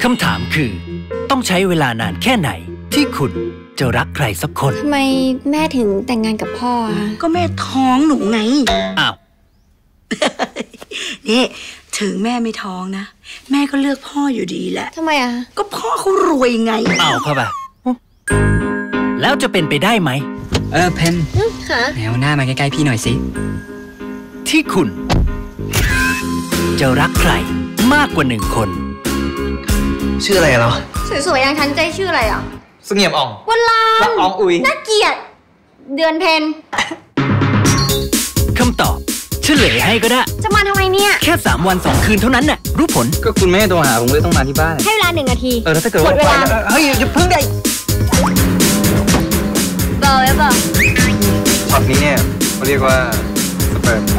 คำถามคือต้องใช้เวลานานแค่ไหนที่คุณจะรักใครสักคนทำไมแม่ถึงแต่งงานกับพ่อคะก็แม่ท้องหนูไงอ้าวนี่ถึงแม่ไม่ท้องนะแม่ก็เลือกพ่ออยู่ดีแหละทำไมอ่ะก็พ่อเขารวยไงเอาเข้าไปแล้วจะเป็นไปได้ไหมเพนแนวหน้ามาใกล้ๆพี่หน่อยสิที่คุณจะรักใครมากกว่า1 คนชื่ออะไรเหรอสวยๆอย่างฉันใจชื่ออะไรอ่ะเสงี่ยมอ่องวันลานอ่องอุยน่าเกลียดเดือนเพนคำตอบเฉลยให้ก็ได้จะมาทำไมเนี่ยแค่3 วัน 2 คืนเท่านั้นน่ะรู้ผลก็คุณไม่ให้โทรหาผมเลยต้องมาที่บ้านให้เวลา1 นาทีแล้วถ้าเกิดว่าเฮ้ยอย่าเพิ่งได้เบอร์ช็อตนี้เนี่ยเขาเรียกว่าสเปิร์ม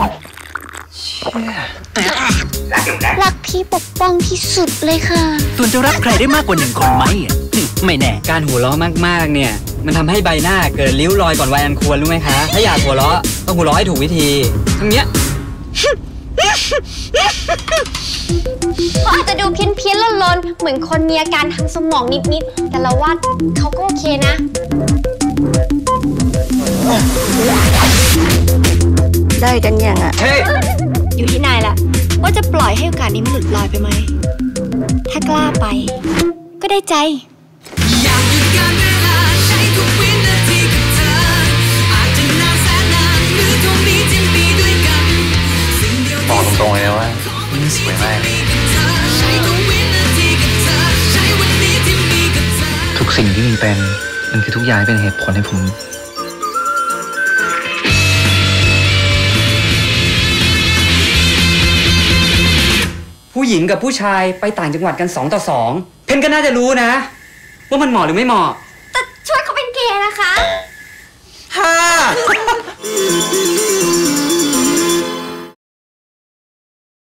รักพี่ปกป้องที่สุดเลยค่ะส่วนจะรักใครได้มากกว่า1 คนไหมไม่แน่การหัวเราะมากๆเนี่ยมันทำให้ใบหน้าเกิดริ้วรอยก่อนวัยอันควรรู้ไหมคะถ้าอยากหัวเราะต้องหัวเราะให้ถูกวิธีทั้งเนี้ยเขาอาจจะดูเพี้ยนๆลนๆเหมือนคนมีอาการทางสมองนิดๆแต่เราว่าเขาก็โอเคนะได้กันยังอ่ะอยู่ที่นายแหละว่าจะปล่อยให้โอกาสนี้มันหลุดลอยไปไหมถ้ากล้าไปก็ได้ใจอยากหยุดการเวลาใช้ทุกวินาทีกับเธออาจจะนานแสนนานหรือเท่านี้ที่มีด้วยกันบอกตรงๆเลยนะว่าสวยมากทุกสิ่งที่มีเป็นมันคือทุกอย่างเป็นเหตุผลให้ผมผู้หญิงกับผู้ชายไปต่างจังหวัดกัน2 ต่อ 2เพนก็น่าจะรู้นะว่ามันเหมาะหรือไม่เหมาะแต่ช่วยเขาเป็นเกย์นะคะ